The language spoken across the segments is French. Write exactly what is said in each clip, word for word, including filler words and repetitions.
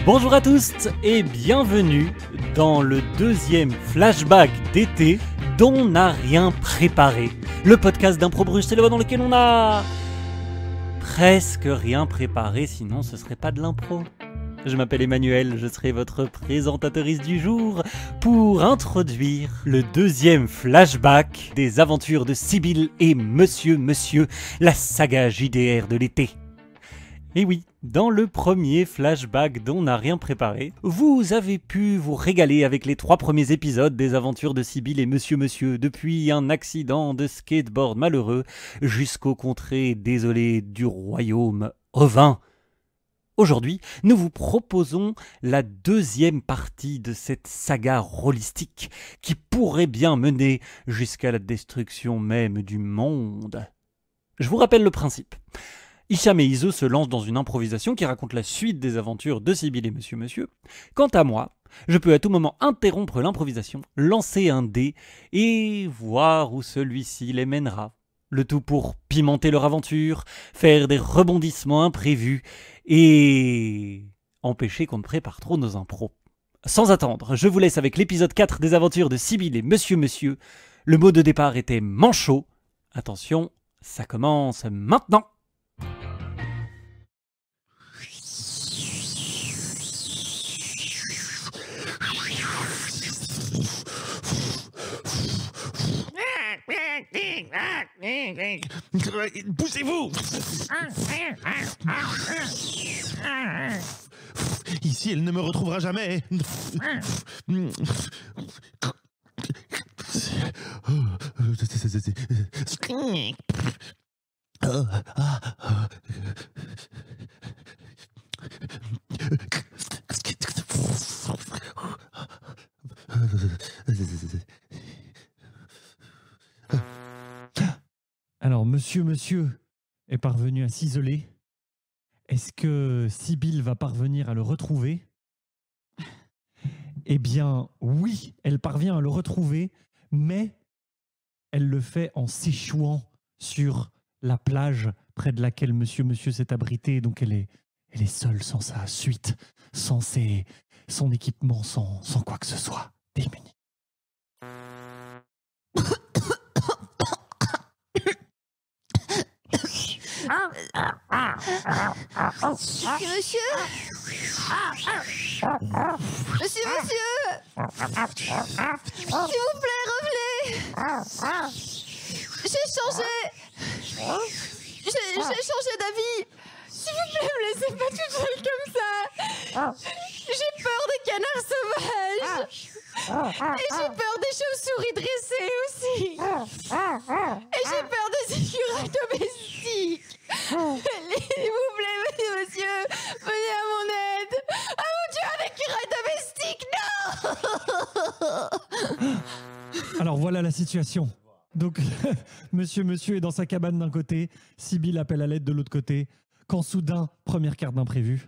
Bonjour à tous et bienvenue dans le deuxième flashback d'été dont n'a rien préparé. Le podcast d'Impro Bruxellois dans lequel on a presque rien préparé, sinon ce serait pas de l'impro. Je m'appelle Emmanuel, je serai votre présentatrice du jour pour introduire le deuxième flashback des aventures de Sibylle et Monsieur Monsieur, la saga J D R de l'été. Et oui, dans le premier flashback dont on n'a rien préparé, vous avez pu vous régaler avec les trois premiers épisodes des aventures de Sibylle et Monsieur Monsieur, depuis un accident de skateboard malheureux jusqu'aux contrées désolées du royaume ovin. Aujourd'hui, nous vous proposons la deuxième partie de cette saga rôlistique qui pourrait bien mener jusqu'à la destruction même du monde. Je vous rappelle le principe. Hicham et Iso se lancent dans une improvisation qui raconte la suite des aventures de Sibylle et Monsieur Monsieur. Quant à moi, je peux à tout moment interrompre l'improvisation, lancer un dé et voir où celui-ci les mènera. Le tout pour pimenter leur aventure, faire des rebondissements imprévus et empêcher qu'on ne prépare trop nos impros. Sans attendre, je vous laisse avec l'épisode quatre des aventures de Sibylle et Monsieur Monsieur. Le mot de départ était manchot. Attention, ça commence maintenant. Poussez-vous! Ici, elle ne me retrouvera jamais. Alors, Monsieur Monsieur est parvenu à s'isoler. Est-ce que Sibylle va parvenir à le retrouver? Eh bien, oui, elle parvient à le retrouver, mais elle le fait en s'échouant sur la plage près de laquelle Monsieur Monsieur s'est abrité. Donc, elle est, elle est seule, sans sa suite, sans ses, son équipement, sans, sans quoi que ce soit, démunie. Monsieur Monsieur, monsieur S'il vous plaît, revenez. J'ai changé J'ai changé d'avis. S'il vous plaît, me laissez pas toute seule comme ça. J'ai peur des canards sauvages. Et j'ai peur des chauves-souris dressées aussi. Et j'ai peur des écureuils domestiques. S'il vous plaît, monsieur, monsieur, venez à mon aide. Ah mon Dieu, un écureuil domestique, non. Alors voilà la situation. Donc, Monsieur Monsieur est dans sa cabane d'un côté, Sibylle appelle à l'aide de l'autre côté, quand soudain, première carte d'imprévu,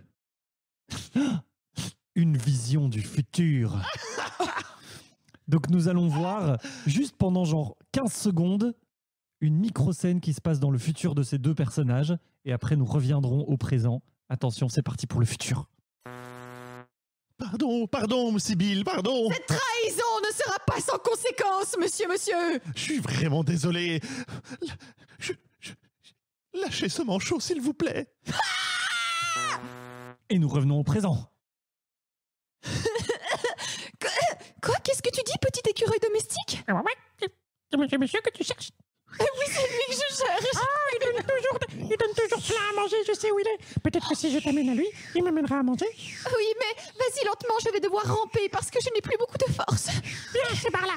une vision du futur. Donc nous allons voir, juste pendant genre quinze secondes, une micro-scène qui se passe dans le futur de ces deux personnages, et après nous reviendrons au présent. Attention, c'est parti pour le futur. Pardon, pardon, Sibylle, pardon. Cette trahison ne sera pas sans conséquence, monsieur, monsieur. Je suis vraiment désolé. Je, je- Lâchez ce manchot, s'il vous plaît. Et nous revenons au présent. Quoi? Qu'est-ce que tu dis, petit écureuil domestique? C'est monsieur, monsieur que tu cherches. Oui, c'est lui que je cherche. Ah, il donne toujours, il donne toujours plein à manger, je sais où il est. Peut-être que si je t'amène à lui, il m'amènera à manger. Oui, mais vas-y lentement, je vais devoir ramper parce que je n'ai plus beaucoup de force. Viens, c'est par là.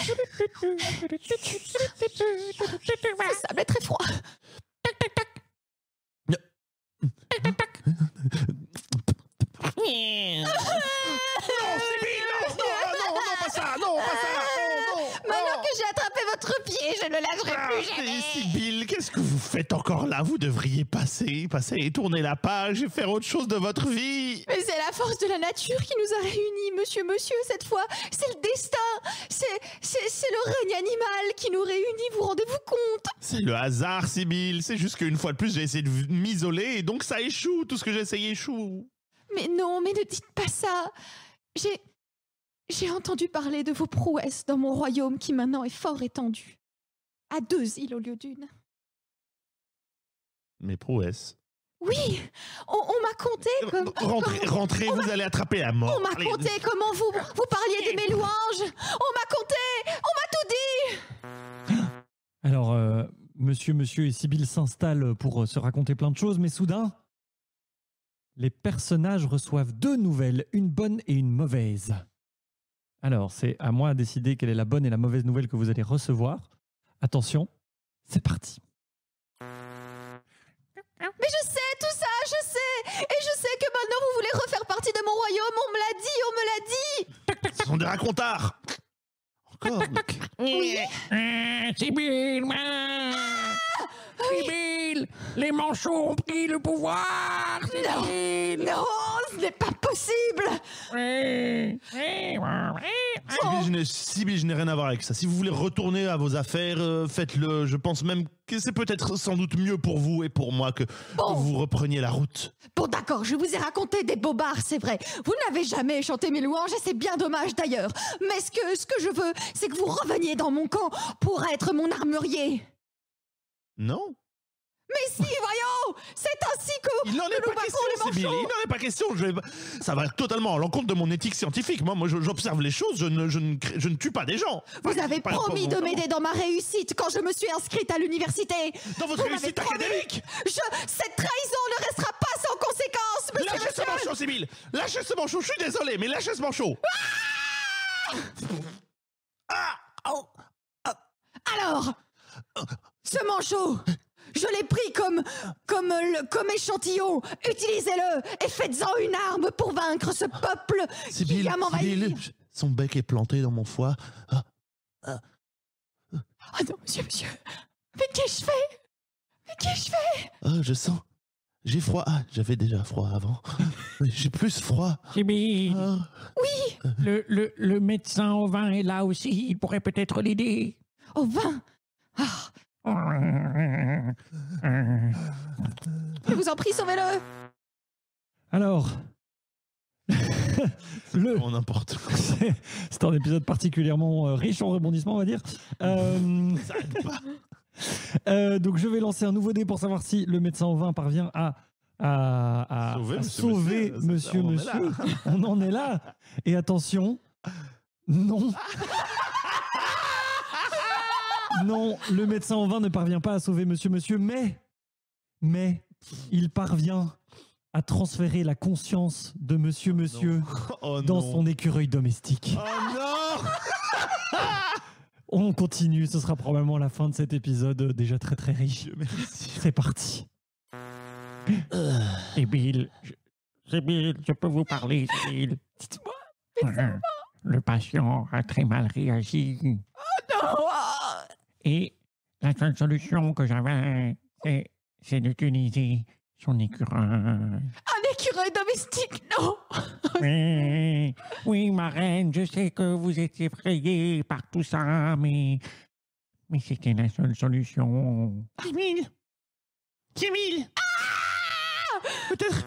Voilà. Ce sable est très froid. Tac, tac, tac. Tac, tac, tac. Non, Sibylle, non, non, non, non, pas ça, non, pas ça, non, non. Maintenant que j'ai attrapé votre pied, je ne lâcherai Ah, plus mais jamais. Sibylle, qu'est-ce que vous faites encore là? Vous devriez passer, passer et tourner la page et faire autre chose de votre vie. Mais c'est la force de la nature qui nous a réunis, monsieur, monsieur, cette fois. C'est le destin. C'est, c'est, c'est le règne animal qui nous réunit, vous rendez-vous compte? C'est le hasard, Sibylle. C'est juste qu'une fois de plus, j'ai essayé de m'isoler et donc ça échoue. Tout ce que j'ai essayé échoue. Mais non, mais ne dites pas ça. J'ai... J'ai entendu parler de vos prouesses dans mon royaume qui maintenant est fort étendu. À deux îles au lieu d'une. Mes prouesses. Oui, on, on m'a conté comme... Rentrez, comme- rentrez, vous allez attraper la mort. On m'a Allez. conté comment vous, vous parliez de mes louanges. On m'a conté, on m'a tout dit. Alors, euh, monsieur, monsieur et Sibylle s'installent pour euh, se raconter plein de choses, mais soudain, les personnages reçoivent deux nouvelles, une bonne et une mauvaise. Alors, c'est à moi de décider quelle est la bonne et la mauvaise nouvelle que vous allez recevoir. Attention, c'est parti. Mais je sais tout ça, je sais. Et je sais que maintenant vous voulez refaire partie de mon royaume. On me l'a dit, on me l'a dit. Ce sont des racontards. Encore. Oui. Ah, Sibylle, Sibylle, les manchots ont pris le pouvoir. Sibylle. Non, ce n'est pas possible. Oui, oui, oui. Sibylle, je n'ai- Sibylle, je n'ai rien à voir avec ça. Si vous voulez retourner à vos affaires, euh, faites-le. Je pense même que c'est peut-être sans doute mieux pour vous et pour moi que, Bon. que vous repreniez la route. Bon, d'accord, je vous ai raconté des bobards, c'est vrai. Vous n'avez jamais chanté mes louanges et c'est bien dommage d'ailleurs. Mais ce que, ce que je veux, c'est que vous reveniez dans mon camp pour être mon armurier. Non? Mais si, voyons, c'est ainsi que Il n'en est nous pas question, battrons les Sibylle. Il manchots. n'en est pas question. Je vais... Ça va totalement à l'encontre de mon éthique scientifique. Moi, moi je- j'observe les choses. Je ne, je, ne, crée- je ne tue pas des gens. Vous Pas- avez pas- pas promis de volontairement. m'aider dans ma réussite quand je me suis inscrite à l'université. Dans votre Vous m'avez réussite promis. académique. Je, cette trahison ne restera pas sans conséquence, monsieur, Lâchez ce monsieur. manchot, Sibylle. Lâchez ce manchot. Je suis désolé, mais lâchez ce manchot. Ah! Oh! Alors, ce manchot, je l'ai pris comme, comme, le, comme échantillon. Utilisez-le et faites-en une arme pour vaincre ce peuple qui Sibylle, vient m'envahir. Sibylle, son bec est planté dans mon foie. Ah, Ah non, monsieur, monsieur. Mais qu'ai-je fait? Mais qu'ai-je fait? ah, je sens. J'ai froid. Ah, j'avais déjà froid avant. Mais j'ai plus froid. Sibylle, Ah. le, le, le médecin au vin est là aussi. Il pourrait peut-être l'aider. Au vin. Ah, je vous en prie, sauvez-le. Alors, le... Oh, n'importe quoi. c'est c'est un épisode particulièrement euh, riche en rebondissements, on va dire. Euh, Ça aide pas. euh, donc, je vais lancer un nouveau dé pour savoir si le médecin au vin parvient à, à, à- Sauver à monsieur, sauver monsieur. monsieur, Ça, on en est monsieur. On en est là. Et attention, non. Non, le médecin au vin ne parvient pas à sauver monsieur, monsieur, mais, mais il parvient à transférer la conscience de monsieur, monsieur Oh dans non. son écureuil domestique. Oh non. On continue, ce sera probablement la fin de cet épisode euh, déjà très très riche. Dieu merci. C'est parti. Sibylle, je, Sibylle, je peux vous parler, Sibylle. Dites-moi. Euh, Le patient a très mal réagi. Non. Ah. Et la seule solution que j'avais, c'est, c'est d'utiliser son écureuil. Un écureuil domestique, non. Oui, oui, ma reine, je sais que vous êtes effrayée par tout ça, mais, mais c'était la seule solution. Sibylle. Sibylle. Peut-être.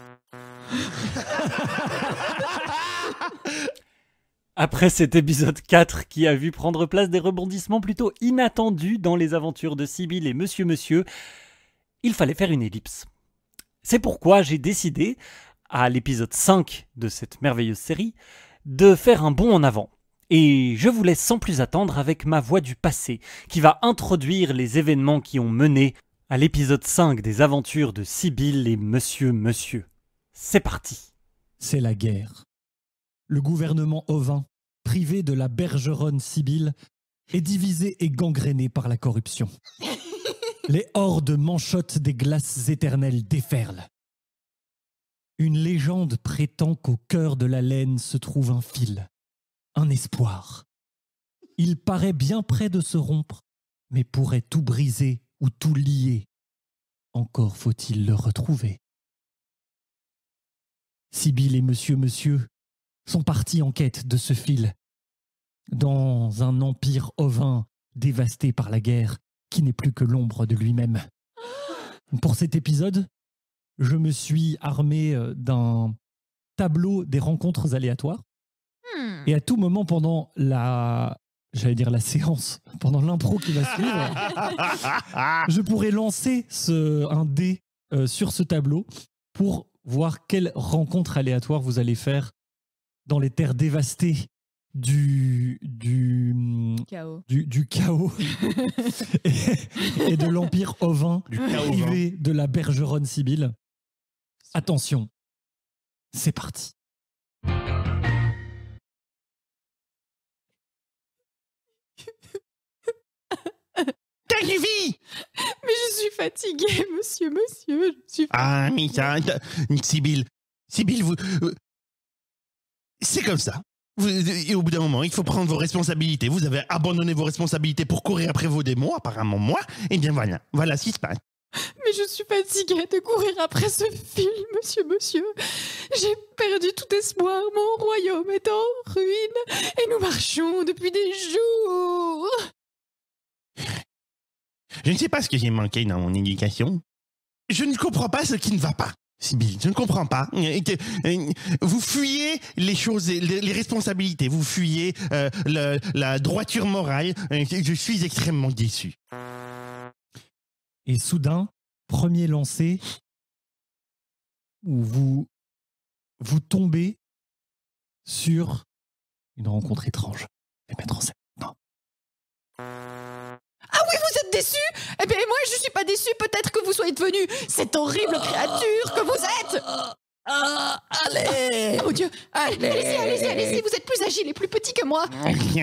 Après cet épisode quatre qui a vu prendre place des rebondissements plutôt inattendus dans les aventures de Sibylle et Monsieur Monsieur, il fallait faire une ellipse. C'est pourquoi j'ai décidé, à l'épisode cinq de cette merveilleuse série, de faire un bond en avant. Et je vous laisse sans plus attendre avec ma voix du passé, qui va introduire les événements qui ont mené à l'épisode cinq des aventures de Sibylle et Monsieur Monsieur. C'est parti. C'est la guerre. Le gouvernement ovin, privé de la bergeronne Sibylle, est divisé et gangréné par la corruption. Les hordes manchottes des glaces éternelles déferlent. Une légende prétend qu'au cœur de la laine se trouve un fil, un espoir. Il paraît bien près de se rompre, mais pourrait tout briser ou tout lier. Encore faut-il le retrouver. Sibylle et Monsieur Monsieur sont partis en quête de ce fil, dans un empire ovin dévasté par la guerre qui n'est plus que l'ombre de lui-même. Pour cet épisode, je me suis armé d'un tableau des rencontres aléatoires. Hmm. Et à tout moment pendant la, j'allais dire la séance, pendant l'impro qui va suivre, je pourrais lancer ce, un dé euh, sur ce tableau pour voir quelle rencontre aléatoire vous allez faire dans les terres dévastées du, du, Chaos. du, du chaos et, et de l'Empire ovin Du chaos privé de la bergeronne Sibylle. Attention, c'est parti. T'as suivi. Mais je suis fatiguée, monsieur, monsieur. Je suis Ah, mais ça... Sibylle, Sibylle, vous... euh, c'est comme ça. Vous- et au bout d'un moment, il faut prendre vos responsabilités. Vous avez abandonné vos responsabilités pour courir après vos démons, apparemment moi. Et bien voilà, voilà ce qui se passe. Mais je suis fatiguée de courir après ce film, monsieur, monsieur. J'ai perdu tout espoir. Mon royaume est en ruine. Et nous marchons depuis des jours. Je ne sais pas ce que j'ai manqué dans mon éducation. Je ne comprends pas ce qui ne va pas, Sibylle. Je ne comprends pas. Euh, que- euh, Vous fuyez les choses, les, les responsabilités. Vous fuyez euh, le- la droiture morale. Euh, Je suis extrêmement déçu. Et soudain, premier lancer où vous, vous tombez sur une rencontre étrange. Les mettre en scène. Non. Ah oui, vous êtes déçus? Eh bien, moi, je suis pas déçue. Peut-être que vous soyez devenue cette horrible créature que vous êtes. Ah, allez! Ah mon Dieu. Allez, allez-y, allez-y, allez-y. Vous êtes plus agile et plus petit que moi.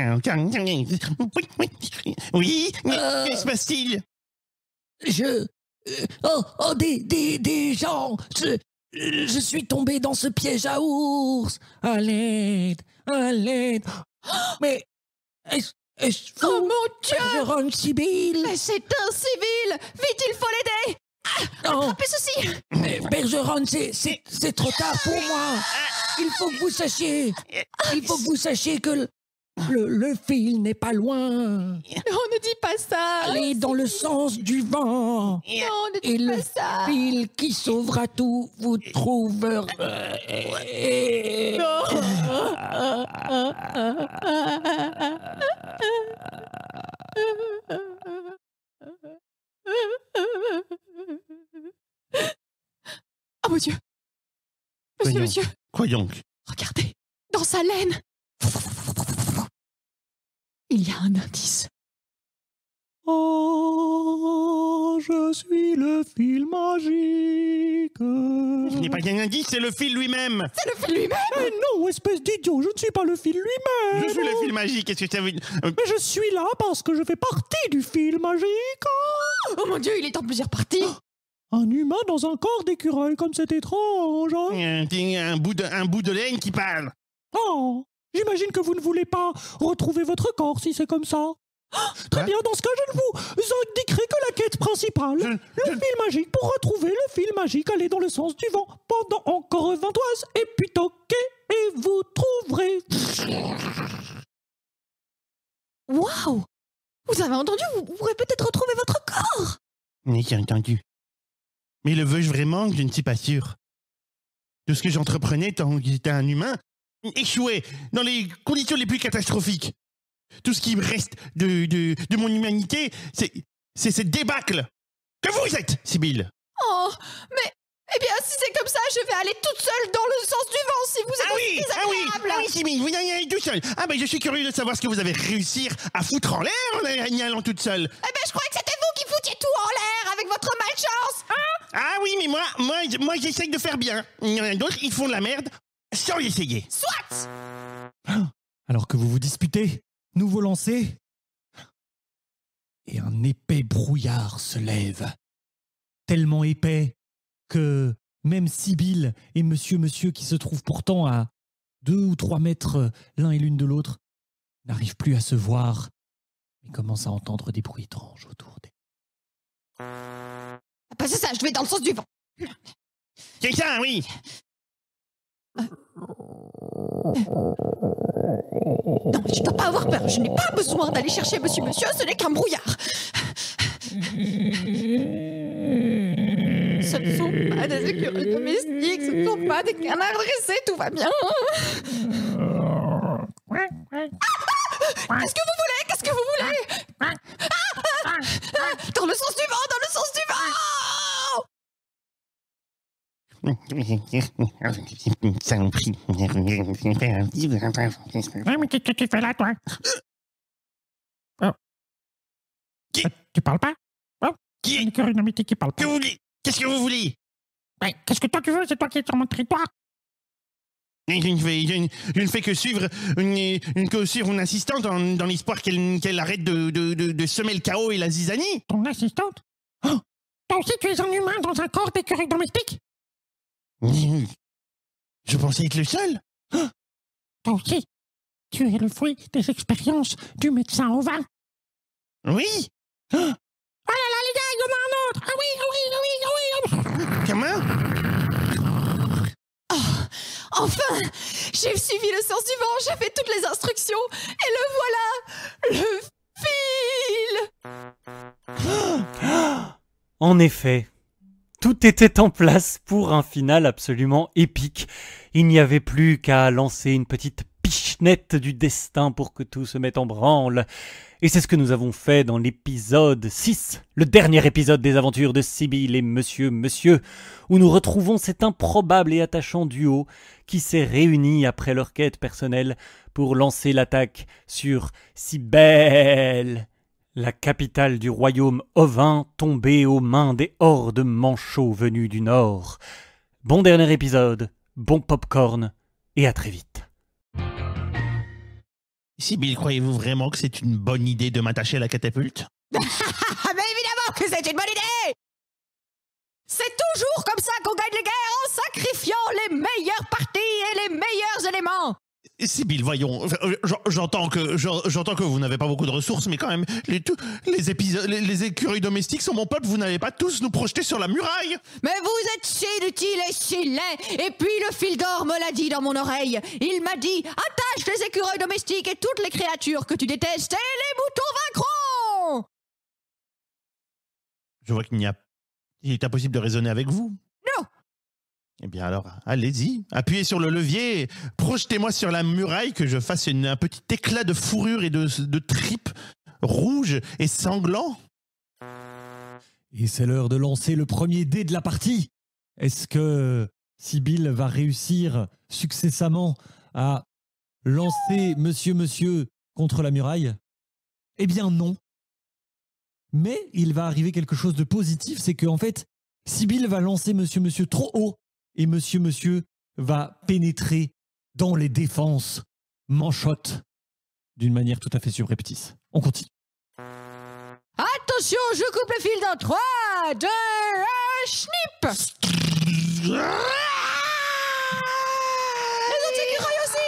Oui, mais Euh. que se passe-t-il? Je... euh, Oh, oh, des, des, des gens! Je, je suis tombé dans ce piège à ours! À l'aide! À l'aide! Mais... Est-ce est-ce Oh vous, mon Dieu. Bergeronne Sibylle? Mais c'est un civil. Vite, il faut l'aider. Non, Attrapez ceci. mais Bergeronne, c'est, c'est, c'est trop tard pour moi! Il faut que vous sachiez... Il faut que vous sachiez que le, le, le fil n'est pas loin! Non, ne dis pas ça. Allez dans le sens du vent! Non, ne Et dis le pas ça. fil qui sauvera tout vous trouvera. Oh mon Dieu. Monsieur, Voyons. monsieur, Quoi donc? regardez. Dans sa laine. Il y a un indice. Oh, je suis le fil magique. Ce n'est pas un indice, c'est le fil lui-même. C'est le fil lui-même. Mais non, espèce d'idiot, je ne suis pas le fil lui-même. Je suis le fil magique, qu'est-ce que ça veut dire? Euh, Mais je suis là parce que je fais partie du fil magique. Oh mon Dieu, il est en plusieurs parties. Un humain dans un corps d'écureuil, comme c'est étrange. hein. euh, c'est un bout de, un bout de laine qui parle. Oh, j'imagine que vous ne voulez pas retrouver votre corps si c'est comme ça. Très Quoi? bien, dans ce cas, je ne vous indiquerai que la quête principale. Je- Le fil magique. Pour retrouver le fil magique, allez dans le sens du vent pendant encore vingt-trois et puis toquez et vous trouverez. Waouh. Vous avez entendu? Vous pourrez peut-être retrouver votre corps. Mais j'ai entendu. Mais le veux-je vraiment? Je ne suis pas sûr. Tout ce que j'entreprenais tant que j'étais un humain échouait dans les conditions les plus catastrophiques. Tout ce qui me reste de, de, de mon humanité, c'est, c'est cette débâcle que vous êtes, Sibylle. Oh, mais... Eh bien, si c'est comme ça, je vais aller toute seule dans le sens du vent si vous êtes Ah aussi oui, ah oui, désagréable. ah oui, Sibylle, vous y allez tout seul. Ah ben, je suis curieux de savoir ce que vous avez réussi à foutre en l'air en y allant toute seule. Eh ben, je croyais que c'était vous qui foutiez tout en l'air avec votre malchance. Hein? Ah oui, mais moi, moi, moi j'essaye de faire bien. Il y en a d'autres, ils font de la merde sans l'essayer. Soit. Alors que vous vous disputez, nouveau lancer. Et un épais brouillard se lève. Tellement épais que même Sibylle et Monsieur Monsieur, qui se trouvent pourtant à deux ou trois mètres l'un et l'une de l'autre, n'arrivent plus à se voir et commencent à entendre des bruits étranges autour d'eux. Ah, bah, c'est ça, je vais dans le sens du vent. C'est ça, oui. Non, mais je dois pas avoir peur. Je n'ai pas besoin d'aller chercher Monsieur Monsieur, ce n'est qu'un brouillard. Ce ne sont pas des écureuils domestiques, ne sont pas des canards dressés, tout va bien. Qu'est-ce que vous voulez? Qu'est-ce que vous voulez? Ah, ah, ah, dans le sens du vent, dans le sens du vent! Ouais, mais qu'est-ce que tu fais là, toi? Oh. Qui- Euh, Tu parles pas? Oh, Qui- une écureuil domestique qui parle Que pas. vous voulez? Qu'est-ce que vous voulez? Ouais, qu'est-ce que toi tu veux? C'est toi qui es sur mon territoire. Je ne fais, je ne- je ne fais que suivre une, une- que suivre une assistante dans, dans l'espoir qu'elle qu'elle arrête de, de, de, de semer le chaos et la zizanie. Ton assistante? Oh, toi aussi tu es un humain dans un corps d'écureuil domestique? Je pensais être le seul. Toi aussi, tu es le fruit des expériences du médecin au vin. Oui. Oh là là, les gars, il y en a un autre! Ah oui, ah oui, ah oui, ah oui, ah oui. Comment? Enfin, j'ai suivi le sens du vent, j'ai fait toutes les instructions, et le voilà, le fil. En effet, tout était en place pour un final absolument épique. Il n'y avait plus qu'à lancer une petite pichenette du destin pour que tout se mette en branle. Et c'est ce que nous avons fait dans l'épisode six, le dernier épisode des aventures de Sibylle et Monsieur Monsieur, où nous retrouvons cet improbable et attachant duo qui s'est réuni après leur quête personnelle pour lancer l'attaque sur Cybèle, la capitale du royaume ovin tombée aux mains des hordes manchots venus du nord. Bon dernier épisode, bon popcorn, et à très vite. Sibylle, croyez-vous vraiment que c'est une bonne idée de m'attacher à la catapulte? Ah, mais évidemment que c'est une bonne idée! C'est toujours comme ça qu'on gagne les guerres, en sacrifiant les meilleures parties et les meilleurs éléments! Sibylle, voyons, euh, j'en- j'entends que j'en- j'entends que vous n'avez pas beaucoup de ressources, mais quand même, les, tous- les, épisodes, les, les écureuils domestiques sont mon peuple, vous n'allez pas tous nous projeter sur la muraille. Mais vous êtes si inutile et si laid! Et puis le fil d'or me l'a dit dans mon oreille. Il m'a dit, attache les écureuils domestiques et toutes les créatures que tu détestes et les moutons vaincront! Je vois qu'il n'y a, il est impossible de raisonner avec vous. Non! Eh bien alors, allez-y, appuyez sur le levier, projetez-moi sur la muraille, que je fasse une- un petit éclat de fourrure et de, de tripes rouges et sanglants. Et c'est l'heure de lancer le premier dé de la partie. Est-ce que Sibylle va réussir successamment à lancer Monsieur Monsieur contre la muraille? Eh bien non. Mais il va arriver quelque chose de positif, c'est qu'en fait, Sibylle va lancer Monsieur Monsieur trop haut et Monsieur Monsieur va pénétrer dans les défenses manchottes d'une manière tout à fait subreptice. On continue. Attention, je coupe le fil dans trois, deux, un, snip! Les autres écureuils aussi!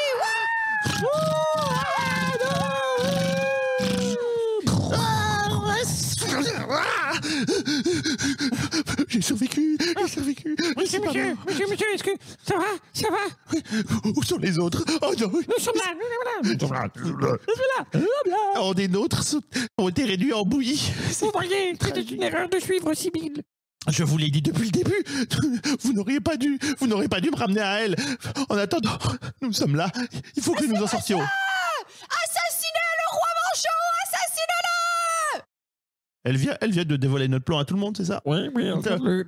J'ai survécu, j'ai survécu. Monsieur, monsieur, monsieur, monsieur, est-ce que ça va? Ça va? Où sont les autres? Oh non. Nous sommes là, nous sommes là. Nous sommes là. Oh, des nôtres sont- ont été réduits en bouillie. Vous voyez, c'était une erreur de suivre Sibylle. Je vous l'ai dit depuis le début. Vous n'auriez pas dû, vous n'auriez pas dû me ramener à elle. En attendant, nous sommes là. Il faut que nous en sortions. Assassinez le roi manchot! Assassinez-le! Elle vient, elle vient de dévoiler notre plan à tout le monde, c'est ça? Oui, oui, on Putain. le...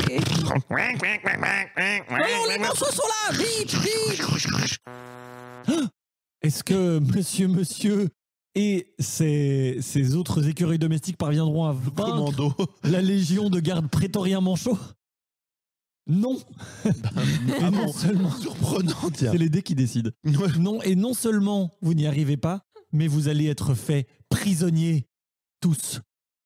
Voyons, les morceaux sont là! Vite, vite! Est-ce que Monsieur Monsieur et ses, ses autres écureuils domestiques parviendront à vaincre Commando. la légion de gardes prétoriens manchots? Non. Et Ah non bon, seulement, surprenant, tiens. c'est les dés qui décident. Ouais. Non, et non seulement vous n'y arrivez pas, mais vous allez être faits prisonniers, tous.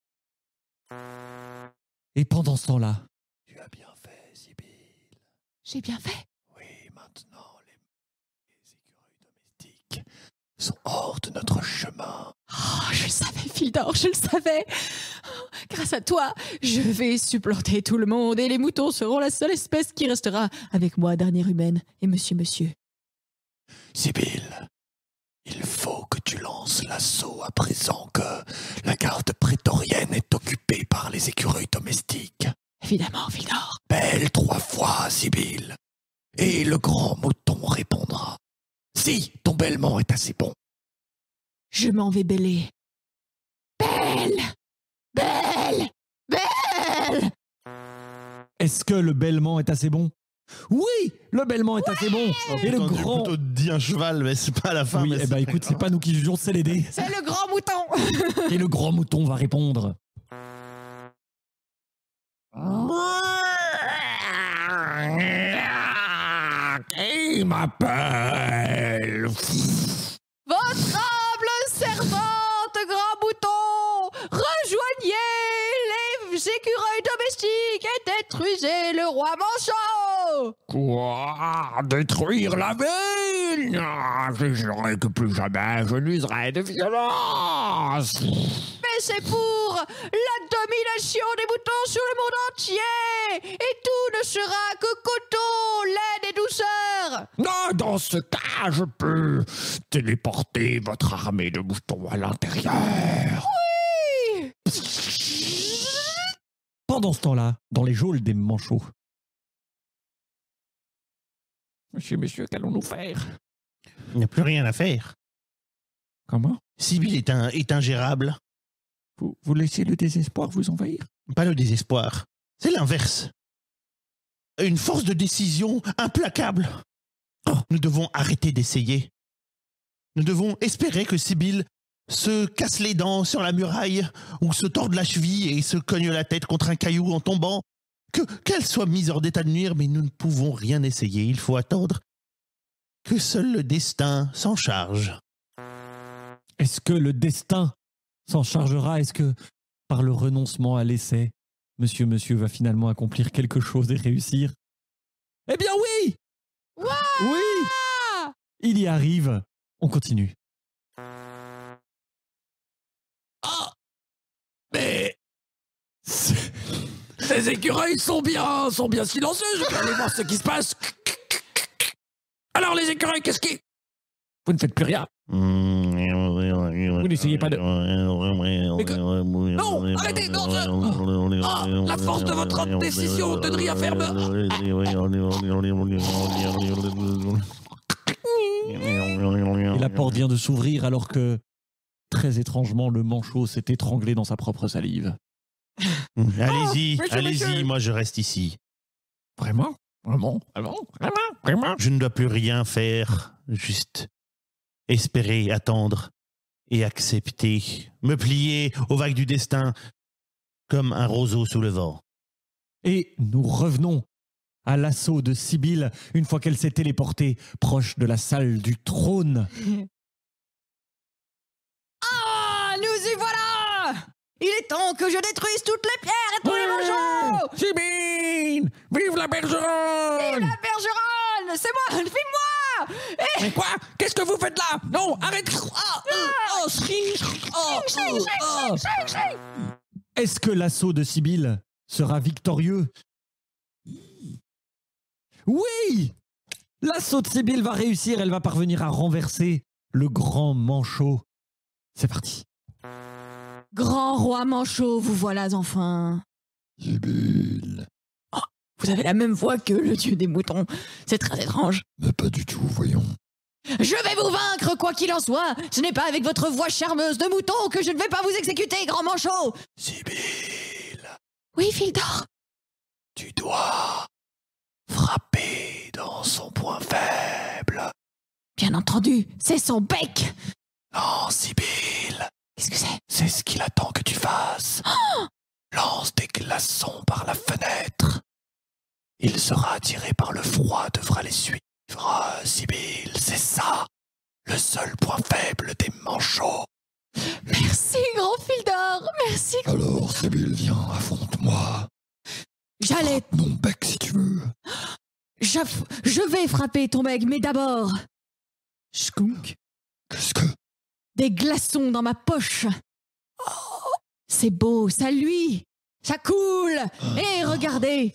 Et pendant ce temps-là, tu as bien fait, Sibylle. J'ai bien fait. Oui, maintenant, les, les écureuils domestiques sont hors de notre chemin. Oh, je le savais, fil d'or, je le savais. Oh, grâce à toi, je vais supplanter tout le monde et les moutons seront la seule espèce qui restera avec moi, dernière humaine, et monsieur, monsieur. Sibylle, il faut que tu lances l'assaut à présent que la garde prétorienne est occupée par les écureuils domestiques. Évidemment, fil d'or. Belle trois fois, Sibylle. Et le grand mouton répondra. Si ton bêlement est assez bon. Je m'en vais bêler. Belle! Belle! Belle! Est-ce que le bêlement est assez bon? Oui, le bêlement est assez bon. Et le Attends, j'ai grand... plutôt dit un cheval, mais c'est pas à la fin. Oui, mais eh c'est ben pas écoute, c'est grave. pas nous qui jugeons, c'est les dés. C'est le grand mouton! Et le grand mouton va répondre. Qui m'appelle? Votre humble servante, grand mouton! Rejoignez les écureuils domestiques et détruisez le roi manchot! Quoi? Détruire la ville? Ah, je jurerai que plus jamais je n'userai de violence. Mais c'est pour la domination des moutons sur le monde entier! Et tout ne sera que coton, laine et douceur! Non, dans ce cas, je peux téléporter votre armée de moutons à l'intérieur. Oui! Pendant ce temps-là, dans les geôles des manchots. Monsieur, monsieur, qu'allons-nous faire? Il n'y a plus rien à faire. Comment? Sibyl est, un, est ingérable. Vous, vous laissez le désespoir vous envahir? Pas le désespoir. C'est l'inverse. Une force de décision implacable. Oh, nous devons arrêter d'essayer. Nous devons espérer que Sibyl se casse les dents sur la muraille ou se torde la cheville et se cogne la tête contre un caillou en tombant. Que, qu'elle soit mise hors d'état de nuire, mais nous ne pouvons rien essayer. Il faut attendre que seul le destin s'en charge. Est-ce que le destin s'en chargera? Est-ce que, par le renoncement à l'essai, Monsieur Monsieur va finalement accomplir quelque chose et réussir? Eh bien oui! Ouah! Oui! Il y arrive. On continue. Ah! Mais... Ces écureuils sont bien, sont bien silencieux, je vais aller voir ce qui se passe. Alors les écureuils, qu'est-ce qui... Vous ne faites plus rien. Vous n'essayez pas de- Non, arrêtez, non, je- Ah, la force de votre décision devrait faire Et la porte vient de s'ouvrir alors que, très étrangement, le manchot s'est étranglé dans sa propre salive. Allez-y, monsieur, allez-y, monsieur. moi je reste ici. Vraiment? Vraiment? Vraiment? Vraiment? Vraiment? Je ne dois plus rien faire, juste espérer, attendre et accepter, me plier aux vagues du destin comme un roseau sous le vent. Et nous revenons à l'assaut de Sibyl une fois qu'elle s'est téléportée proche de la salle du trône. Ah, nous y voilà! Il est temps que je détruise toutes les pierres et tous les manchots! Sibyl! Vive la bergeronne! La bergeronne! C'est moi! Filme-moi! Mais quoi? Qu'est-ce que vous faites là? Non, arrête! Ah, euh, oh, shri- oh, euh, oh. Est-ce que l'assaut de Sibyl sera victorieux? Oui! L'assaut de Sibyl va réussir, elle va parvenir à renverser le grand manchot. C'est parti. Grand roi manchot, vous voilà enfin. Sibyl, Vous avez la même voix que le dieu des moutons. C'est très étrange. mais pas du tout, voyons. Je vais vous vaincre, quoi qu'il en soit. Ce n'est pas avec votre voix charmeuse de mouton que je ne vais pas vous exécuter, grand manchot. Sibyl, Oui, Fildor. tu dois frapper dans son point faible. Bien entendu, c'est son bec. Non, Sibyl, Qu'est-ce que c'est? c'est ce qu'il attend que tu fasses. Lance des glaçons par la fenêtre. Il sera attiré par le froid, devra les suivre. Sibyl, c'est ça, le seul point faible des manchots. Merci, grand Fildor. Merci. Alors, Sibyl, viens, affronte-moi. J'allais... Frappe mon bec si tu veux. j'aff- Je vais frapper ton bec, mais d'abord... Skunk. Qu'est-ce que... Des glaçons dans ma poche. Oh, c'est beau, ça luit. Ça coule. Et regardez.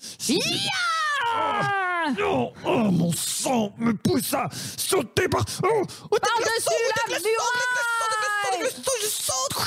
Ya! Non! Oh, mon sang me pousse à sauter par... Oh! Oh, Par-dessus la muraille. Je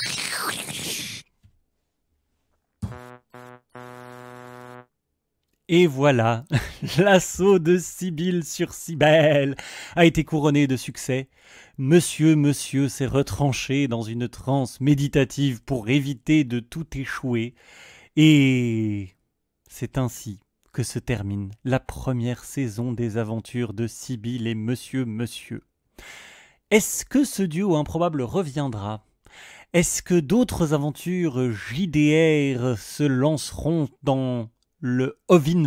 saute. Et voilà, l'assaut de Sibylle sur Cybèle a été couronné de succès. Monsieur, monsieur s'est retranché dans une transe méditative pour éviter de tout échouer. Et c'est ainsi que se termine la première saison des aventures de Sibylle et Monsieur, monsieur. Est-ce que ce duo improbable reviendra ? Est-ce que d'autres aventures J D R se lanceront dans le Ovinverse ?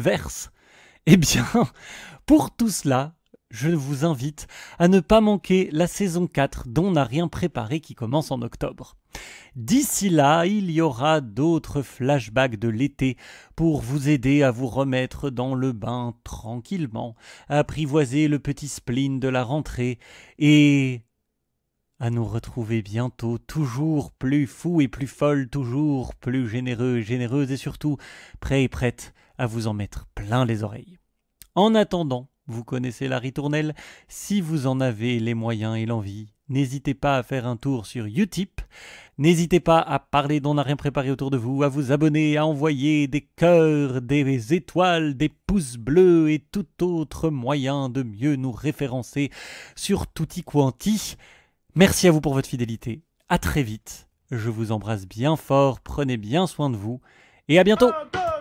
Eh bien, pour tout cela, je vous invite à ne pas manquer la saison quatre dont on n'a rien préparé qui commence en octobre. D'ici là, il y aura d'autres flashbacks de l'été pour vous aider à vous remettre dans le bain tranquillement, à apprivoiser le petit spleen de la rentrée et à nous retrouver bientôt, toujours plus fous et plus folles, toujours plus généreux et généreuses et surtout prêts et prêtes à vous en mettre plein les oreilles. En attendant, vous connaissez la ritournelle, si vous en avez les moyens et l'envie, n'hésitez pas à faire un tour sur Utip, n'hésitez pas à parler d'On n'a rien préparé autour de vous, à vous abonner, à envoyer des cœurs, des étoiles, des pouces bleus et tout autre moyen de mieux nous référencer sur Tutti Quanti. Merci à vous pour votre fidélité, à très vite, je vous embrasse bien fort, prenez bien soin de vous et à bientôt.